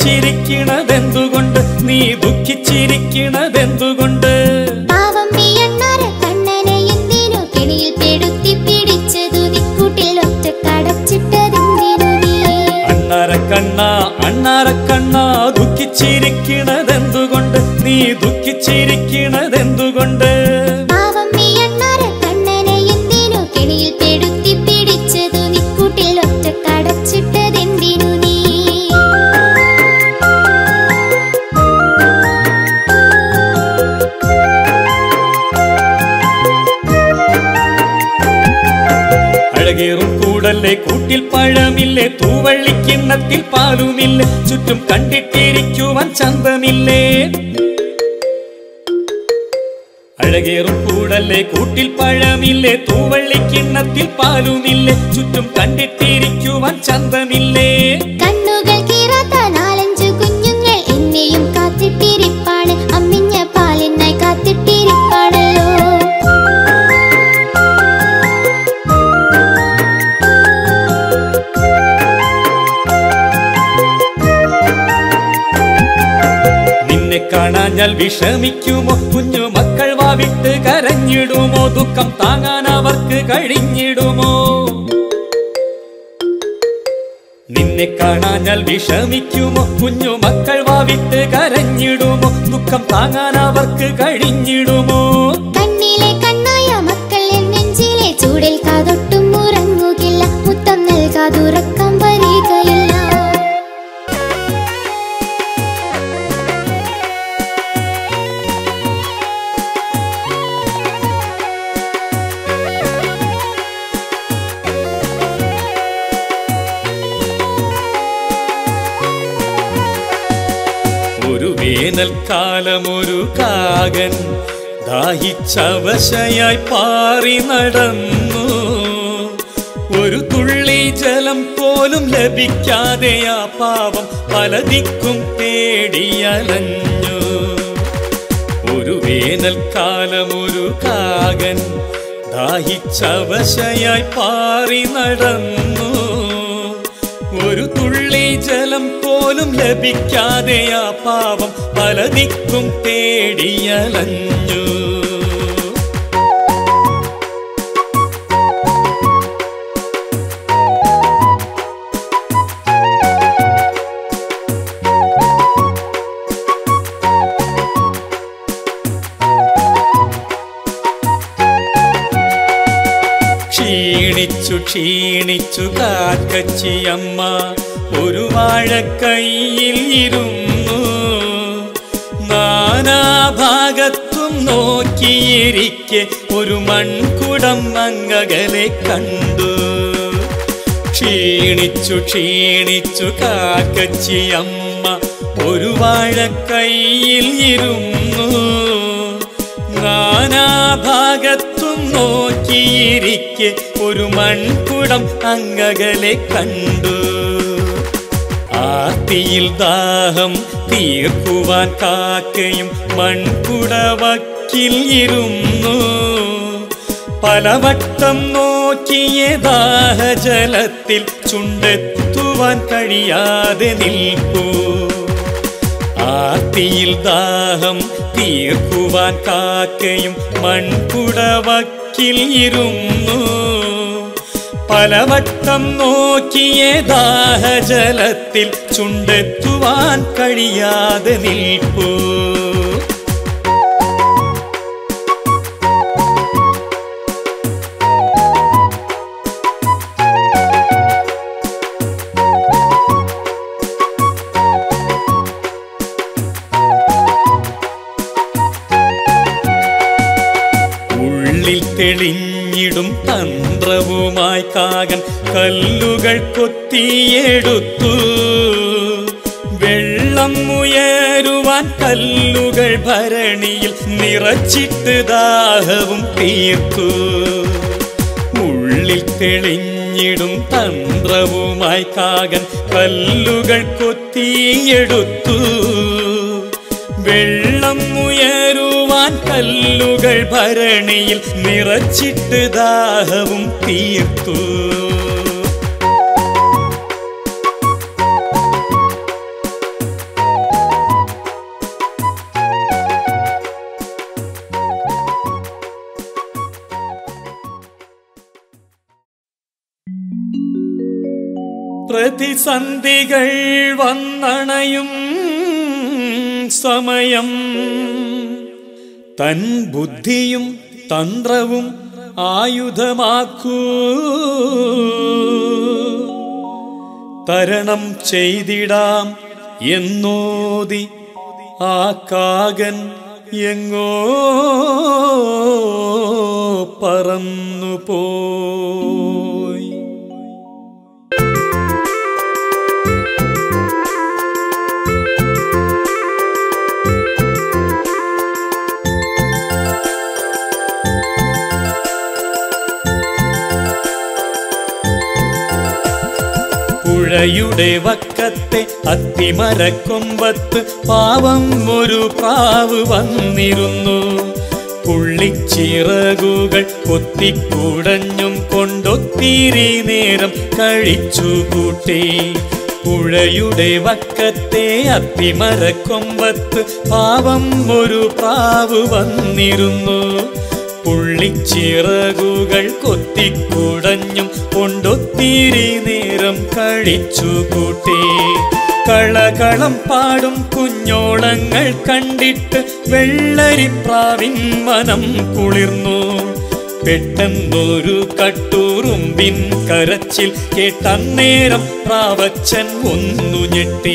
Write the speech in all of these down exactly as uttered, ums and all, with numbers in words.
ദുഃഖിച്ചിരിക്കണതെന്തുകൊണ്ട് നീ ദുഃഖിച്ചിരിക്കണതെന്തുകൊണ്ട് പാവം നീ അണ്ണാര കണ്ണനെ എന്തിനു കെണിയിൽ പെടുത്തി പിടിച്ചതു ദിക്കൂട്ടിൽ ഒറ്റ കടച്ചിട്ടതെന്തിനു നീ അണ്ണാര കണ്ണ അണ്ണാര കണ്ണ ദുഃഖിച്ചിരിക്കണതെന്തുകൊണ്ട് നീ ദുഃഖിച്ചിരിക്കണതെന്തുകൊണ്ട് പാവം നീ അണ്ണാര കണ്ണനെ എന്തിനു കെണിയിൽ പെടുത്തി പിടിച്ചതു ദിക്കൂട്ടിൽ ഒറ്റ കടച്ചിട്ടതെന്തിനു നീ അഴകേറും കൂടല്ലേ കൂട്ടിൽ പഴമില്ലേ തൂവള്ളിക്കിണ്ണത്തിൽ പാലുമില്ലേ ചുറ്റും കണ്ടിട്ടിരിക്കുവാൻ ചന്തമില്ലേ അഴകേറും കൂടല്ലേ കൂട്ടിൽ പഴമില്ലേ തൂവള്ളിക്കിണ്ണത്തിൽ പാലുമില്ലേ ചുറ്റും കണ്ടിട്ടിരിക്കുവാൻ ചന്തമില്ലേ കണ്ണുകൾ കീറാത്ത നാലഞ്ചു കുഞ്ഞുങ്ങൾ എന്നെയും കാത്തിട്ടിരിപ്പാണ് അമ്മിഞ്ഞ പാലിനായി കാത്തിട്ടിരിപ്പാണല്ലോ നിന്നെ കാണാഞ്ഞാൽ വിഷമിക്കുമോ കുഞ്ഞു മക്കൾ വാവിട്ട് കരഞ്ഞിടുമോ ദുഃഖം താങ്ങാൻ അവർക്ക് കഴിഞ്ഞിടുമോ നിന്നെ കാണാഞ്ഞാൽ വിഷമിക്കുമോ കുഞ്ഞു മക്കൾ വാവിട്ട് കരഞ്ഞിടുമോ ദുഃഖം താങ്ങാൻ അവർക്ക് കഴിഞ്ഞിടുമോ കണ്ണിലെ കണ്ണായ മക്കൾ നെഞ്ചിലെ ചൂടിൽ കാതൊട്ടും ഉറങ്ങുകില്ല മുത്തം നൽകാതുറക്കം വരികയില്ല ഒരു വേനൽക്കാലമൊരു കാകൻ ദാഹിച്ചവശയായി പാറി നടന്നു ഒരു തുള്ളി ജലം പോലും ലഭിക്കാതെ ആ പാവം പല ദിക്കും തേടിയലഞ്ഞു ഒരു വേനൽക്കാലമൊരു കാകൻ ദാഹിച്ചവശയായി പാറി നടന്നു ഒരു തുള്ളി ജലം പോലും ലഭിക്കാതെ ആ പാവം പല ദിക്കും തേടിയലഞ്ഞു ക്ഷീണിച്ചു ക്ഷീണിച്ചു കാക്കച്ചിയമ്മ ഒരു വാഴക്കൈയിൽ ഇരുന്നു നാനാഭാഗത്തും നോക്കിയിരിക്കെ ഒരു മൺകുടം അങ്ങകലെ കണ്ടു ക്ഷീണിച്ചു ക്ഷീണിച്ചു കാക്കച്ചിയമ്മ ഒരു വാഴക്കൈയിൽ ഇരുന്നു നാനാഭാഗത്തും നോക്കിയിരിക്കെ ഒരു മൺകുടം അങ്ങകലെ കണ്ടു ആർത്തിയിൽ ദാഹം തീർക്കുവാൻ കാക്കയും മൺകുടവക്കിൽ ഇരുന്നു പലവട്ടം നോക്കിയ ദാഹജലത്തിൽ ചുണ്ടെത്തുവാൻ കഴിയാതെ നിൽപ്പൂ ആർത്തിയിൽ ദാഹം തീർക്കുവാൻ കാക്കയും മൺകുടവക്കിൽ ഇരുന്നു പലവട്ടം നോക്കിയ ദാഹജലത്തിൽ ചുണ്ടെത്തുവാൻ കഴിയാതെ നിൽപ്പൂ തെളിഞ്ഞിടും തന്ത്രവുമായി കാകൻ കല്ലുകൾ കൊത്തിയെടുത്തു വെള്ളം ഉയരുവാൻ കല്ലുകൾ ഭരണിയിൽ നിറച്ചിട്ട് ദാഹവും തീർത്തു ഉള്ളിൽ തെളിഞ്ഞിടും തന്ത്രവുമായി കാകൻ കല്ലുകൾ കൊത്തിയെടുത്തു വെള്ളം ഉയരുവാൻ കല്ലുകൾ ഭരണിയിൽ നിറച്ചിട്ട് ദാഹവും തീർത്തു പ്രതിസന്ധികൾ വന്നണയും സമയം തൻ ബുദ്ധിയും തന്ത്രവും ആയുധമാക്കൂ തരണം ചെയ്തിടാം എന്നോതി ആ കാകൻ എങ്ങോ പറന്നു പോയി. പുഴയുടെ വക്കത്തെ അത്തിമരക്കൊമ്പത്ത് പാവം ഒരു പ്രാവ് വന്നിരുന്നു. പുള്ളിച്ചിറകുകൾ കൊത്തിക്കുടഞ്ഞും കൊണ്ടൊത്തിരി നേരം കഴിച്ചു കൂട്ടി. പുഴയുടെ വക്കത്തെ അത്തിമരക്കൊമ്പത്ത് പാവം ഒരു പ്രാവ് വന്നിരുന്നു. പുള്ളിച്ചിറകുകൾ കൊത്തിക്കുടഞ്ഞും കൊണ്ടൊത്തിരി നേരം കഴിച്ചു കൂട്ടി. കളകളം പാടും കുഞ്ഞോളങ്ങൾ കണ്ടിട്ട് വെള്ളരിപ്രാവിൻ മനം കുളിർന്നു. പെട്ടെന്നൊരു കട്ടുറുമ്പിൻ കരച്ചിൽ കേട്ടന്നേരം പ്രാവച്ചൻ ഒന്നു ഞെട്ടി.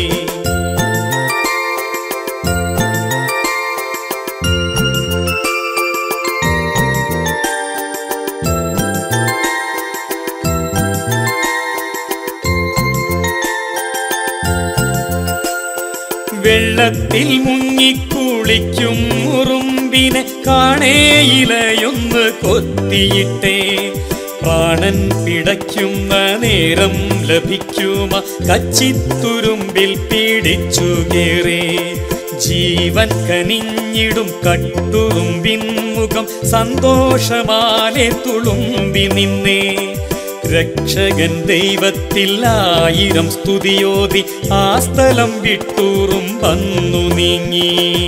വെള്ളത്തിൽ മുങ്ങിക്കുളിക്കും ഉറുമ്പിനെ കാണേയിലയൊന്ന് കൊത്തിയിട്ടേ. പ്രാണൻ പിടയ്ക്കുന്ന നേരം ലഭിക്കുമ കച്ചിത്തുരുമ്പിൽ പിടിച്ചു കേറി. ജീവൻ കനിഞ്ഞിടും കട്ടുറുമ്പിൻ മുഖം സന്തോഷമാലെ തുളുമ്പി നിന്നേ. രക്ഷകൻ ദൈവത്തിൽ ആയിരം സ്തുതിയോതി ആ സ്ഥലം വിട്ടൂറും വന്നു നീങ്ങി.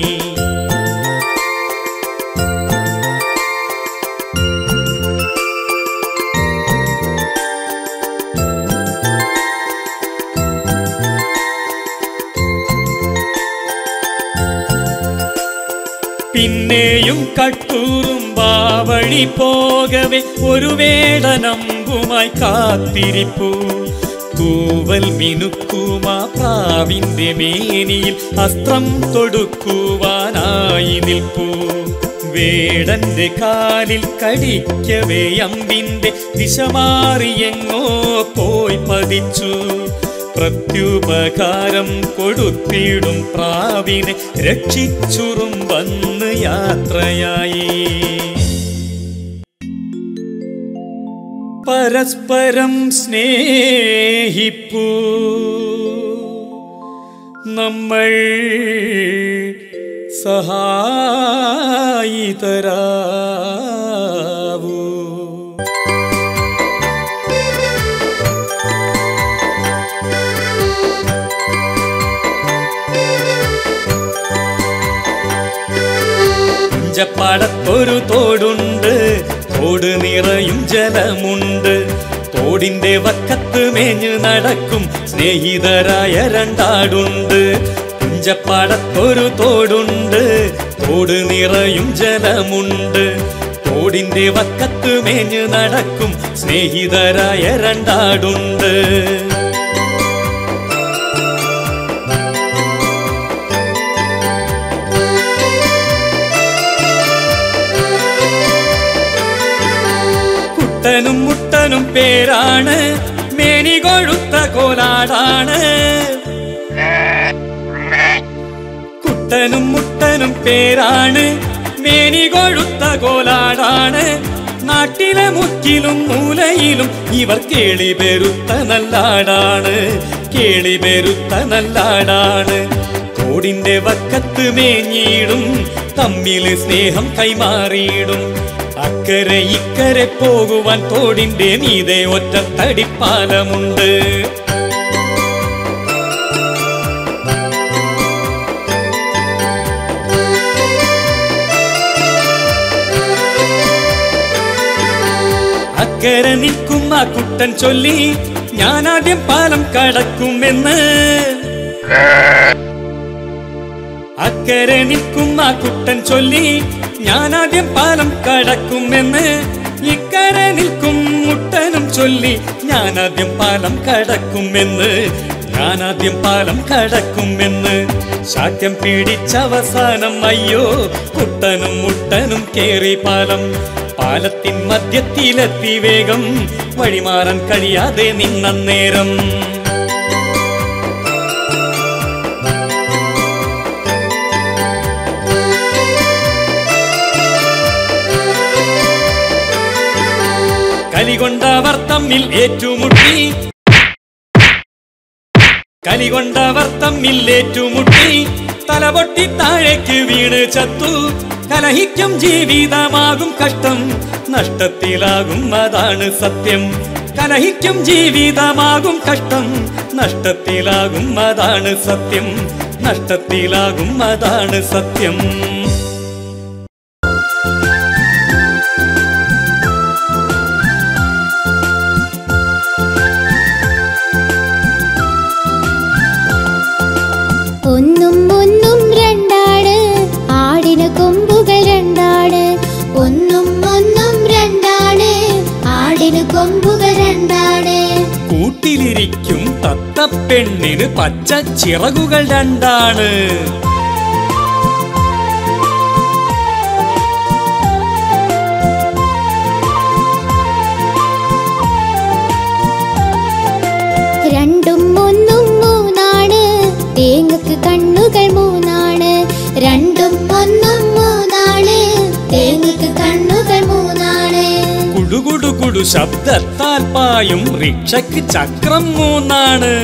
പിന്നെയും കട്ടൂറുമ്പാവഴി പോകവെ ഒരു വേടനമ്പുമായി കാത്തിരിപ്പു. തൂവൽ മിനുക്കുമാ പ്രാവിന്റെ മേനിയിൽ അസ്ത്രം തൊടുക്കുവാനായി നിൽപ്പു. വേടന്റെ കാലിൽ കടിക്കവേ അമ്പിന്റെ ദിശ മാറിയെങ്ങോ പോയി പതിച്ചു. പ്രത്യുപകാരം കൊടുത്തിടും പ്രാവിനെ രക്ഷിച്ചുറും വന്ന് യാത്രയായി. പരസ്പരം സ്നേഹിപ്പൂ നമ്മൾ സഹായിതരാവൂ. പടത്തൊരു തോടുണ്ട്, തോട് നിറയും ജലമുണ്ട്. തോടിന്റെ വക്കത്ത് മേഞ്ഞു നടക്കും സ്നേഹിതരായ രണ്ടാടുണ്ട്. പുഞ്ചപ്പാടത്തൊരു തോടുണ്ട്, തോട് നിറയും ജലമുണ്ട്. തോടിന്റെ വക്കത്ത് മേഞ്ഞു നടക്കും സ്നേഹിതരായ രണ്ടാടുണ്ട്. കുട്ടനും മുട്ടനും പേരാണ്, മേനി കൊഴുത്ത കോലാടാണ്. കുട്ടനും മുട്ടനും പേരാണ്, മേനി കൊഴുത്ത കോലാടാണ്. നാട്ടിലെ മുക്കിലും മൂലയിലും ഇവർ കേളി പെരുത്ത നല്ലാടാണ്, കേളി പെരുത്ത നല്ലാടാണ്. തോടിന്റെ വക്കത്ത് മേഞ്ഞിടും, തമ്മിൽ സ്നേഹം കൈമാറിയിടും. അക്കരെ ഇക്കരെ പോകുവാൻ തോടിന്റെ മീതെ ഒറ്റ തടിപ്പാലമുണ്ട്. അക്കരെ നിൽക്കുന്ന കുട്ടൻ ചൊല്ലി, ഞാനാദ്യം പാലം കടക്കുമെന്ന്. അക്കരെ നിൽക്കും ആ കുട്ടൻ ചൊല്ലി ഞാനാദ്യം പാലം കടക്കുമെന്ന്. ഇക്കരെ നിൽക്കും മുട്ടനും ചൊല്ലി ഞാനാദ്യം പാലം കടക്കുമെന്ന്. ഞാനാദ്യം പാലം കടക്കുമെന്ന്. ശാഠ്യം പിടിച്ചവസാനം അയ്യോ കുട്ടനും മുട്ടനും കേറി പാലം. പാലത്തിൻ മധ്യത്തിലെത്തി വേഗം വഴിമാറാൻ കഴിയാതെ നിന്നേരം. കലികൊണ്ടവർ തമ്മിൽ ഏറ്റുമുട്ടി. കലികൊണ്ടവർ തമ്മിൽ ഏറ്റുമുട്ടി. തലപൊട്ടി താഴേക്ക് വീണ് ചത്തു. കലഹിക്കും ജീവിതമാകും കഷ്ടം, നഷ്ടത്തിലാകും അതാണ് സത്യം. കലഹിക്കും ജീവിതമാകും കഷ്ടം, നഷ്ടത്തിലാകും അതാണ് സത്യം. നഷ്ടത്തിലാകും അതാണ് സത്യം. ഒന്നും ഒന്നും രണ്ടാണ്, ആടിന് കൊമ്പുകൾ രണ്ടാണ്. ഒന്നും ഒന്നും രണ്ടാണ്, ആടിന് കൊമ്പുകൾ രണ്ടാണ്. കൂട്ടിലിരിക്കും തത്തപ്പെണ്ണിന് പച്ച ചിറകുകൾ രണ്ടാണ്. രണ്ടും ഒന്നും മൂന്നാണ്, തേങ്ങക്ക് കണ്ണുകൾ മൂന്നാണ്. രണ്ടും ഒന്നും മൂന്നാണ്, തേങ്ങക്ക് കണ്ണുകൾ മൂന്നാണ്. കുടുകുടു കുടു ശബ്ദത്താൽ പായും റിക്ഷയ്ക്ക് ചക്രം മൂന്നാണ്.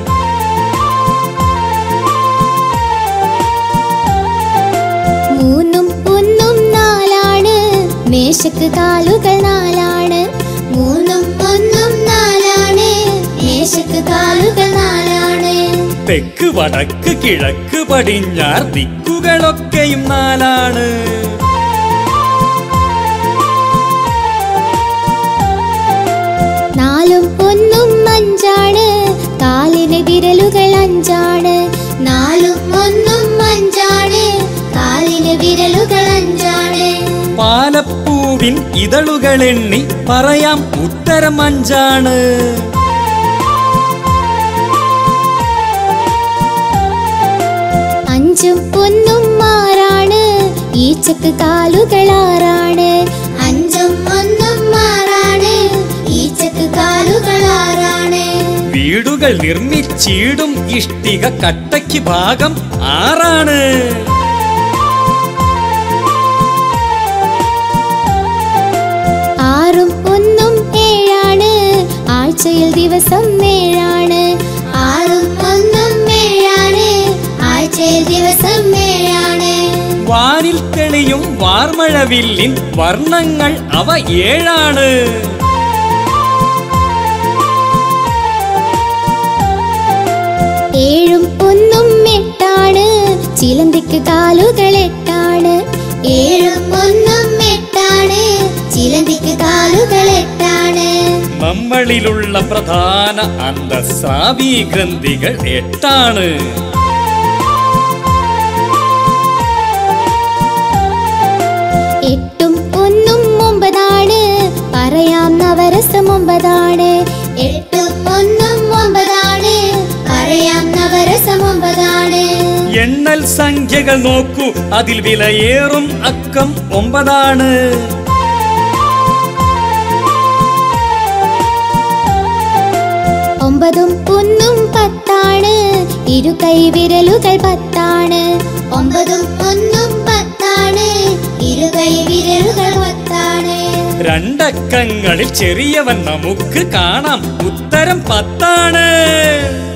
മൂന്നും ഒന്നും നാലാണ്, മേശക്ക് കാലുകൾ നാലാണ്. മൂന്നും ഒന്നും നാലാണ്, മേശക്ക് കാലുകൾ നാലാണ്. തെക്ക് വടക്ക് കിഴക്ക് പടിഞ്ഞാർ ദിക്കുകളൊക്കെയും നാലാണ്. നാലും ഒന്നും അഞ്ചാണ്, കാലിന് വിരലുകൾ അഞ്ചാണ്. നാലും ഒന്നും അഞ്ചാണ്, കാലിന് വിരലുകൾ അഞ്ചാണ്. പാലപ്പൂവിൻ ഇതളുകൾ എണ്ണി പറയാം ഉത്തരം അഞ്ചാണ്. അഞ്ചും ഒന്നും ആറാണ്, ഈച്ചക്ക് കാലുകൾ ആറാണ്. അഞ്ചും ഒന്നും ആറാണ്, ഈച്ചക്ക് കാലുകൾ ആറാണ്. വീടുകൾ നിർമ്മിച്ചിടും ഇഷ്ടിക കട്ടയ്ക്ക് ഭാഗം ആറാണ്. ആറും ഒന്നും ഏഴാണ്, ആഴ്ചയിൽ ദിവസം ഏഴാണ്. ആറും ഒന്നും ഏഴാണ്, ആഴ്ചയിൽ ദിവസം ഏഴാണ്. വാനിൽ തെളിയും വാർമഴവില്ലിൻ വർണ്ണങ്ങൾ അവ ഏഴാണ്. ഏഴും ഒന്നും എട്ടാണ്, ചിലന്തിക്ക് കാലുകൾ എട്ടാണ്. ഏഴും ഒന്നും എട്ടാണ്, ചിലന്തിക്ക് കാലുകൾ എട്ടാണ്. നമ്മളിലുള്ള പ്രധാന അന്തസ്രാവി ഗ്രന്ഥികൾ എട്ടാണ്. എട്ടും ഒന്നും ഒമ്പതാണ്, പറയാം നവരസം ഒമ്പതാണ്. എട്ടും ഒന്നും ഒമ്പതാണ്, പറയാം നവരസം ഒമ്പതാണ്. എണ്ണൽ സംഖ്യകൾ നോക്കൂ, അതിൽ വിലയേറും അക്കം ഒമ്പതാണ്. ഒമ്പതും ഒന്നും പത്താണ്, ഇരു കൈ വിരലുകൾ പത്താണ്. ഒമ്പതും ഒന്നും പത്താണ്, ഇരു കൈ വിരലുകൾ പത്താണ്. രണ്ടക്കങ്ങളിൽ ചെറിയവൻ നമുക്ക് കാണാം ഉത്തരം പത്താണ്.